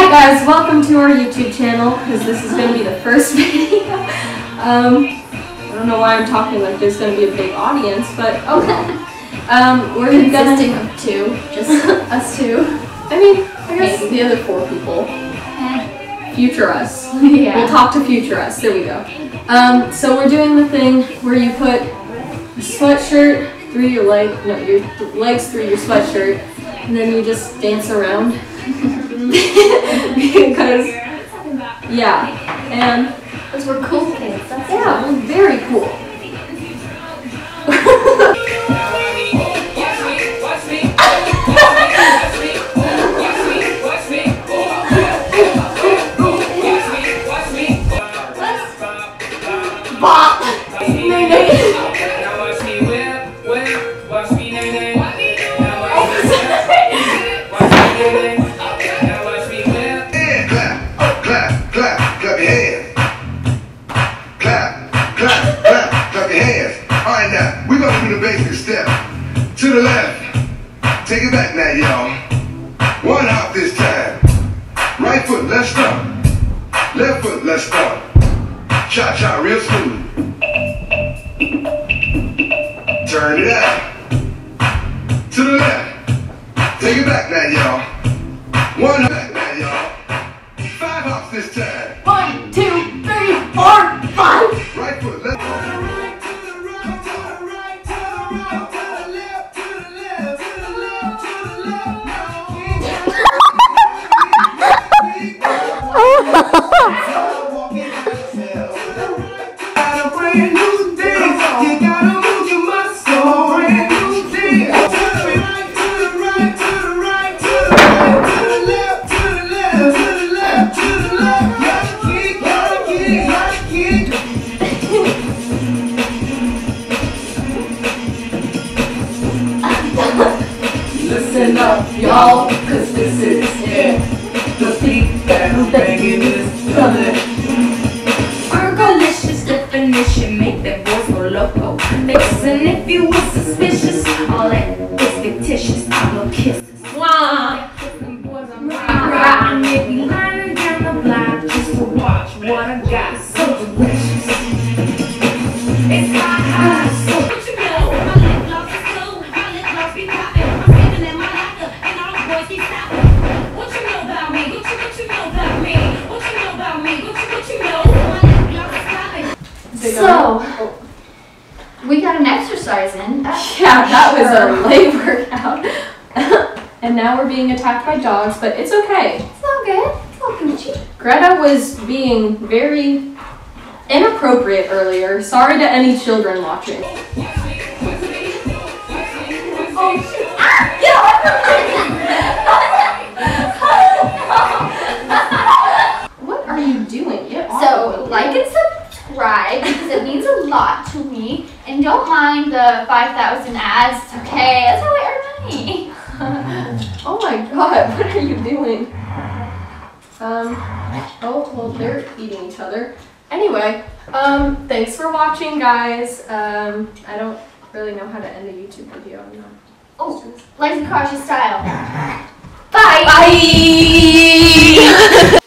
guys, welcome to our YouTube channel, because this is going to be the first video. I don't know why I'm talking like there's going to be a big audience, but oh well. We're consisting of two, just us two. I mean, I guess the other 4 people. Future us. Yeah. We'll talk to future us. There we go. So we're doing the thing where you put a sweatshirt through your leg, no, your legs through your sweatshirt, and then you just dance around. Because, yeah, and because we're cool kids. That's we're very cool. We're gonna do the basic step. To the left. Take it back now, y'all. 1 hop this time. Right foot, let's start. Left foot, let's start. Cha-cha, real smooth. Turn it out. To the left. Take it back now, y'all. 1 hop back now, y'all. 5 hops this time. 1, 2, 3, 4, 5. Right foot, let's start. Listen up, y'all, cause this is it. The beat that I'm banging is coming. Fergalicious definition, make that voice go loco. Listen, if you were suspicious, all that is fictitious. I'm no kisses. Wah! And if you lying down the block just to watch what I got, so delicious. It's hot, so what you know? My lip gloss is slow, my lip gloss be popping. I'm standing in my locker, and all the boys keep stopping. What you know about me? What you know about me? What you know about me? What you know? My lip gloss is popping. So, we got an exercise in. Yeah, that was a late workout. And now we're being attacked by dogs, but it's okay. It's all good. It's all Gucci. Greta was being very inappropriate earlier. Sorry to any children watching. Oh, ah, get away from me! What are you doing? Get off So, of me. like and subscribe because it means a lot to me. And don't mind the 5,000 ads. It's okay. That's how I earn money. Oh my god, what are you doing? Oh, well, they're eating each other. Anyway, thanks for watching, guys. I don't really know how to end a YouTube video. I'm not. Oh, like and cautious style. Bye! Bye!